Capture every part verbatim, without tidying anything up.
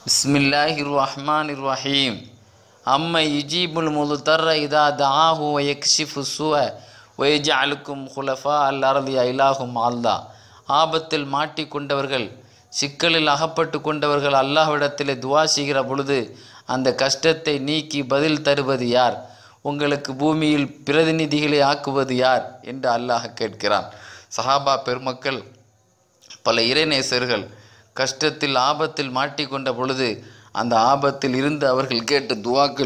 பிஸ்மில்லாஹிர் ரஹ்மானிர் ரஹீம். அம்ம யுஜீபுல் முதுத்தர்ர இதா தஆஹு வ யக்ஷிஃபு ஸூஅ வ யஜ்அலுக்கும் குலஃபா அல் அர்தி இலாஹும் அல்லா. ஆபத்தில் மாட்டிக்கொண்டவர்கள், சிக்கலில் அகப்பட்டு கொண்டவர்கள் அல்லாஹ்விடத்தில் துவா செய்கிற பொழுது அந்த கஷ்டத்தை நீக்கி பதில் தருவது யார்? உங்களுக்கு பூமியில் பிரதிநிதிகளை ஆக்குவது யார் என்று அல்லாஹ் கேட்கிறான். சஹாபா பெருமக்கள், பல இறைநேசர்கள் கஷ்டத்தில் ஆபத்தில் மாட்டிக்கொண்ட பொழுது அந்த ஆபத்தில் இருந்து அவர்கள் கேட்ட துவாக்கள்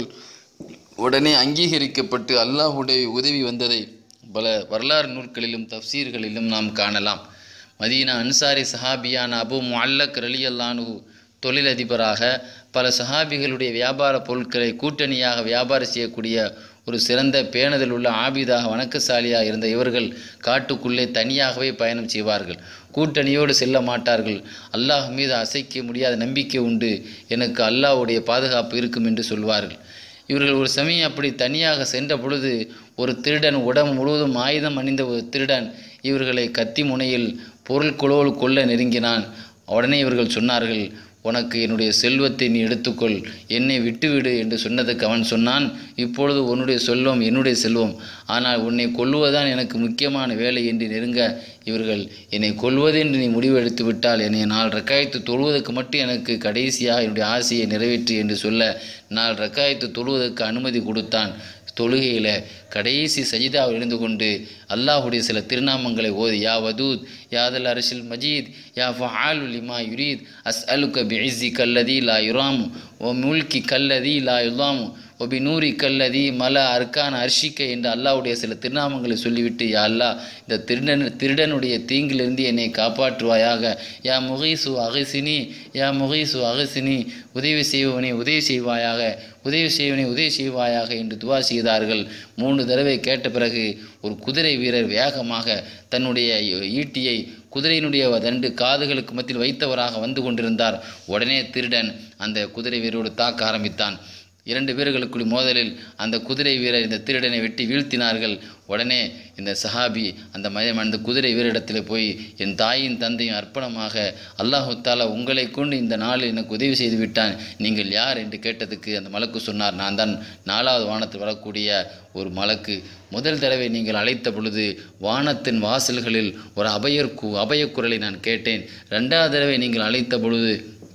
உடனே அங்கீகரிக்கப்பட்டு அல்லாஹ்வுடைய உதவி வந்ததை பல வரலாறு நூல்களிலும் தஃப்சீர்களிலும் நாம் காணலாம். மதீனா அன்சாரி சஹாபியான அபு முஅல்லக் ரலியல்லாஹு அன்ஹு தொழிலதிபராக பல சஹாபிகளுடைய வியாபார பொருட்களை கூட்டணியாக வியாபாரம் செய்யக்கூடிய ஒரு சிறந்த பேணுதல் உள்ள ஆபிதாக வணக்கசாலியாக இருந்த இவர்கள் காட்டுக்குள்ளே தனியாகவே பயணம் செய்வார்கள். கூட்டணியோடு செல்ல மாட்டார்கள். அல்லாஹ் மீது அசைக்க முடியாத நம்பிக்கை உண்டு, எனக்கு அல்லாஹ்வுடைய பாதுகாப்பு இருக்கும் என்று சொல்வார்கள். இவர்கள் ஒரு சமயம் அப்படி தனியாக சென்ற பொழுது ஒரு திருடன், உடம்பு முழுவதும் ஆயுதம் அணிந்த ஒரு திருடன் இவர்களை கத்தி முனையில் பொருள்களோடு கொள்ள நெருங்கினான். உடனே இவர்கள் சொன்னார்கள், உனக்கு என்னுடைய செல்வத்தை நீ எடுத்துக்கொள், என்னை விட்டுவிடு என்று சொன்னதுக்கு அவன் சொன்னான், இப்பொழுது உன்னுடைய செல்வம் என்னுடைய செல்வம், ஆனால் உன்னை கொல்லுவதுதான் எனக்கு முக்கியமான வேலை என்று நெருங்க இவர்கள், என்னை கொல்வது என்று நீ முடிவு எடுத்து விட்டால் என்னை நாலு ரக்காயத்து தொழுவதற்கு மட்டும் எனக்கு கடைசியாக என்னுடைய ஆசையை நிறைவேற்று என்று சொல்ல நாலு ரக்காயத்து தொழுவதற்கு அனுமதி கொடுத்தான். தொழுகையில் கடைசி சஜிதாவில் இருந்து கொண்டு அல்லாஹுடைய சில திருநாமங்களை ஓதி, யா வதூத், யாதல் அரசில் மஜீத், யா ஃபஆலு லிமா யுரீத், அஸ் அலுக்க பிஇஸ்ஸி கல்லதி லா யுராமு ஓ முல்கி கல்லதி லா யுலாமு ஒபி நூரி கல்லதி மல அர்கான் அர்ஷிக்க என்று அல்லாஹ்வுடைய சில திருநாமங்களை சொல்லிவிட்டு, யா அல்லாஹ், இந்த திருடன் திருடனுடைய தீங்கிலிருந்து என்னை காப்பாற்றுவாயாக, யா முகீசு அகசினி, யா முகீசு அகசினி, உதவி செய்வனே உதவி செய்வாயாக, உதவி செய்வனே உதவி செய்வாயாக என்று துவா செய்தார்கள். மூன்று தடவை கேட்ட பிறகு ஒரு குதிரை வீரர் வேகமாக தன்னுடைய ஈட்டியை குதிரையினுடைய ரெண்டு காதுகளுக்கு மத்தியில் வைத்தவராக வந்து கொண்டிருந்தார். உடனே திருடன் அந்த குதிரை வீரரோடு தாக்க ஆரம்பித்தான். இரண்டு வீரர்களுக்குள் மோதலில் அந்த குதிரை வீரர் இந்த திருடனை வெட்டி வீழ்த்தினார்கள். உடனே இந்த சஹாபி அந்த மயம் அந்த குதிரை வீரரிடத்தில் போய், என் தாயின் தந்தையும் அர்ப்பணமாக அல்லாஹு தாலா உங்களை கொண்டு இந்த நாளில் எனக்கு உதவி செய்து விட்டான், நீங்கள் யார் என்று கேட்டதுக்கு அந்த மலக்கு சொன்னார், நான் தான் நாலாவது வானத்தில் வரக்கூடிய ஒரு மலக்கு. முதல் தடவை நீங்கள் அழைத்த பொழுது வானத்தின் வாசல்களில் ஒரு அபயர்கு அபயக்குரலை நான் கேட்டேன். ரெண்டாவது தடவை நீங்கள் அழைத்த பொழுது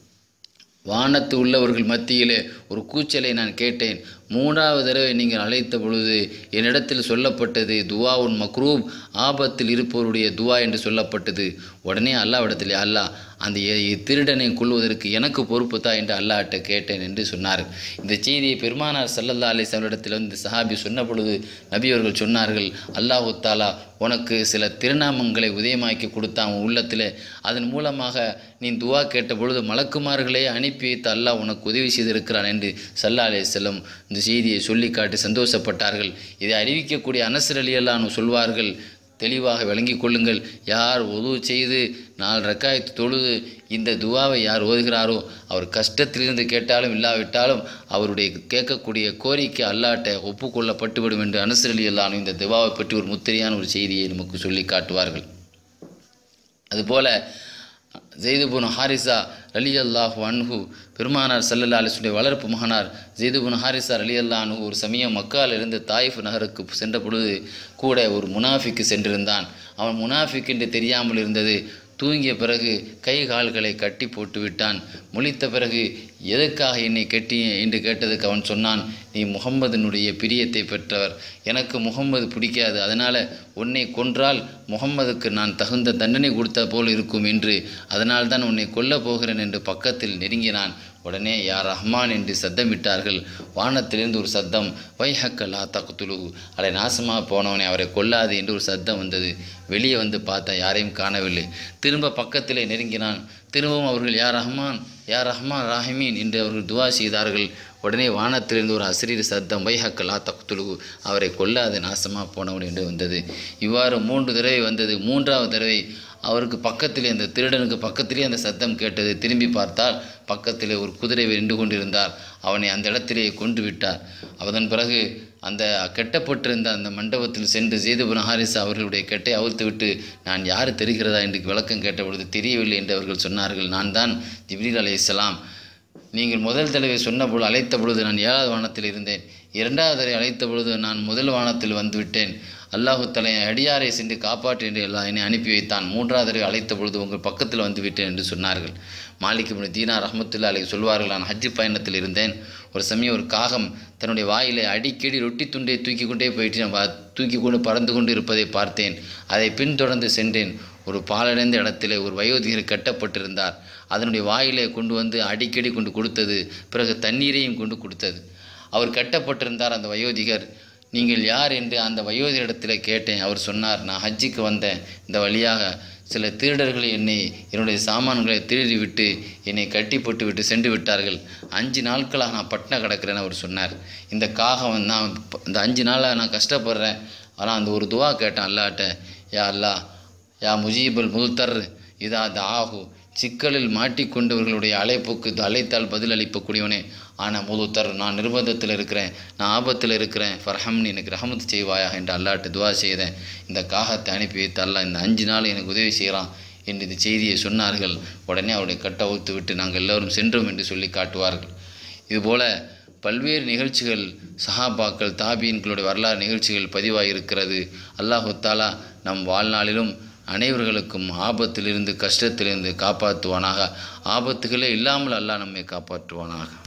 வானத்து உள்ளவர்கள் மத்தியிலே ஒரு கூச்சலை நான் கேட்டேன். மூன்றாவது தடவை நீங்கள் அழைத்த பொழுது என்னிடத்தில் சொல்லப்பட்டது துவா உன் மக்ரூப், ஆபத்தில் இருப்பவருடைய துவா என்று சொல்லப்பட்டது. உடனே அல்லாஹ்விடத்தில், அல்லாஹ், அந்த திருடனை கொள்வதற்கு எனக்கு பொறுப்பு தான் என்று அல்லாஹ்ட்ட கேட்டேன் என்று சொன்னார். இந்த செய்தியை பெருமானார் ஸல்லல்லாஹு அலைஹி வஸல்லம் இடத்தில் வந்து சஹாபி சொன்ன பொழுது நபி அவர்கள் சொன்னார்கள், அல்லாஹு தாலா உனக்கு சில திருநாமங்களை உதயமாக்கி கொடுத்தான் உள்ளத்தில், அதன் மூலமாக நீ துவா கேட்ட பொழுது மலக்குமார்களே அனுப்பி வைத்து அல்லாஹ் உனக்கு உதவி செய்திருக்கிறான் என்று ஸல்லல்லாஹு அலைஹி வஸல்லம் இந்த செய்தியை சொல்லி காட்டி சந்தோஷப்பட்டார்கள். இதை அறிவிக்கக்கூடிய அனஸ் ரலியல்லாஹு அன்ஹு சொல்வார்கள், தெளிவாக விளங்கி கொள்ளுங்கள், யார் உது செய்து நாலு ரக்காயத்து தொழுது இந்த துவாவை யார் ஓதுகிறாரோ அவர் கஷ்டத்திலிருந்து கேட்டாலும் இல்லாவிட்டாலும் அவருடைய கேட்கக்கூடிய கோரிக்கை அல்லாஹ்ட்ட ஒப்புக்கொள்ளப்பட்டுவிடும் என்று அனஸ் ரலியல்லாஹு அன்ஹு இந்த துவாவை பற்றி ஒரு முத்திரையான ஒரு செய்தியை நமக்கு சொல்லி காட்டுவார்கள். அதுபோல ஸெய்து இப்னு ஹாரிஸா ரலியல்லாஹு அன்ஹு பெருமானார் ஸல்லல்லாஹு அலைஹி வஸல்லம் வளர்ப்பு மகனார் ஸெய்து இப்னு ஹாரிஸா ரலியல்லாஹு அன்ஹு ஒரு சமயம் மக்காலிலிருந்து தாயிஃப் நகருக்கு சென்ற பொழுது கூட ஒரு முனாஃபிக்கு சென்றிருந்தான். அவன் முனாஃபிக் என்று தெரியாமல் இருந்தது. தூங்கிய பிறகு கை கால்களை கட்டி போட்டு விட்டான். முழித்த பிறகு எதற்காக என்னை கட்டி என்று கேட்டதுக்கு அவன் சொன்னான், நீ முகம்மதினுடைய பிரியத்தை பெற்றவர், எனக்கு முகம்மது பிடிக்காது, அதனால் உன்னை கொன்றால் முகம்மதுக்கு நான் தகுந்த தண்டனை கொடுத்த போல் இருக்கும் என்று, அதனால் தான் உன்னை கொல்லப் போகிறேன் என்று பக்கத்தில் நெருங்கினான். உடனே யார் ரஹ்மான் என்று சத்தமிட்டார்கள். வானத்திலிருந்து ஒரு சத்தம், வைஹக்கலா தக்துலு, அலை நாசமாக போனவனை அவரை கொல்லாது என்று ஒரு சத்தம் வந்தது. வெளியே வந்து பார்த்தா யாரையும் காணவில்லை. திரும்ப பக்கத்திலே நெருங்கினான். திரும்பவும் அவர்கள் யார் ரஹ்மான், யார் ரஹ்மான் ராஹிமீன் என்று அவர்கள் துவா செய்தார்கள். உடனே வானத்திலிருந்து ஒரு அசரீர் சத்தம், வைஹக்கலா தக்துலு, அவரை கொல்லாது நாசமாக போனவன் என்று வந்தது. இவ்வாறு மூன்று தடவை வந்தது. மூன்றாவது தடவை அவருக்கு பக்கத்திலே, அந்த திருடனுக்கு பக்கத்திலே அந்த சத்தம் கேட்டது. திரும்பி பார்த்தால் பக்கத்திலே ஒரு குதிரை நின்று கொண்டிருந்தார். அவனை அந்த இடத்திலே கொண்டு விட்டார். அதன் பிறகு அந்த கெட்டப்பட்டிருந்த அந்த மண்டபத்தில் சென்று ஸெய்து இப்னு ஹாரிஸா அவர்களுடைய கெட்டை அவிழ்த்து விட்டு, நான் யார் தெரிகிறதா என்று விளக்கம் கேட்ட பொழுது தெரியவில்லை என்று அவர்கள் சொன்னார்கள். நான் தான் ஜிப்ரீல் அலைஹிஸ்ஸலாம் நீங்கள் முதல் தடவை சொன்ன பொழுது அழைத்த பொழுது நான் ஏழாவது வானத்தில் இருந்தேன். இரண்டாவது தடவை அழைத்த பொழுது நான் முதல் வானத்தில் வந்துவிட்டேன். அல்லாஹு தஆலா அடியாரை சென்று காப்பாற்று என்று எல்லாம் என்னை அனுப்பி வைத்தான். மூன்றாவது தடவை அழைத்த பொழுது உங்கள் பக்கத்தில் வந்து விட்டேன் என்று சொன்னார்கள். மாலிக் இப்னு தீனார் ரஹ்மத்துல்லாஹி அலைஹி சொல்வார்கள், நான் ஹஜ்ஜு பயணத்தில் இருந்தேன். ஒரு சமயம் ஒரு காகம் தன்னுடைய வாயிலை அடிக்கடி ரொட்டி துண்டை தூக்கி கொண்டே போயிட்டு நான் தூக்கி கொண்டு பறந்து கொண்டு இருப்பதை பார்த்தேன். அதை பின்தொடர்ந்து சென்றேன். ஒரு பாலடைந்த இடத்திலே ஒரு வயோதிகர் கட்டப்பட்டிருந்தார். அதனுடைய வாயிலை கொண்டு வந்து அடிக்கடி கொண்டு கொடுத்தது. பிறகு தண்ணீரையும் கொண்டு கொடுத்தது. அவர் கட்டப்பட்டிருந்தார். அந்த வயோதிகர், நீங்கள் யார் என்று அந்த வயோதிகரிடத்தில் கேட்டேன். அவர் சொன்னார், நான் ஹஜ்ஜிக்கு வந்தேன். இந்த வழியாக சில திருடர்கள் என்னை என்னுடைய சாமான்களை திருடிவிட்டு என்னை கட்டி போட்டு விட்டு சென்று விட்டார்கள். அஞ்சு நாட்களாக நான் பட்டின கிடக்கிறேன்னு அவர் சொன்னார். இந்த காகம் நான் இந்த அஞ்சு நாளாக நான் கஷ்டப்படுறேன். ஆனால் அந்த ஒரு துவா கேட்டேன் அல்லாட்ட, யா அல்லா யா முஜீபுல் முல்தர் இதா தாஹு, சிக்கலில் மாட்டிக்கொண்டவர்களுடைய அழைப்புக்கு அழைத்தால் பதில் அளிக்கக்கூடியவனே. ஆனால் முழுத்தர், நான் நிர்பந்தத்தில் இருக்கிறேன், நான் ஆபத்தில் இருக்கிறேன், ஃபர்ஹம்னி, எனக்கு ரஹமத் செய்வாயாக என்று அல்லாட்டு துவா செய்தேன். இந்த காகத்தை அனுப்பி வைத்து அல்லாஹ் இந்த அஞ்சு நாள் எனக்கு உதவி செய்கிறான் என்று இந்த செய்தியை சொன்னார்கள். உடனே அவருடைய கட்டை அவுத்து விட்டு நாங்கள் எல்லோரும் சென்றோம் என்று சொல்லி காட்டுவார்கள். இதுபோல் பல்வேறு நிகழ்ச்சிகள் சஹாபாக்கள் தாபீன்களுடைய வரலாறு நிகழ்ச்சிகள் பதிவாக இருக்கிறது. அல்லாஹு தஆலா நம் வாழ்நாளிலும் அனைவர்களுக்கும் ஆபத்திலிருந்து கஷ்டத்திலிருந்து காப்பாற்றுவானாக. ஆபத்துகளே இல்லாமல் அல்லாஹ் நம்மை காப்பாற்றுவானாக.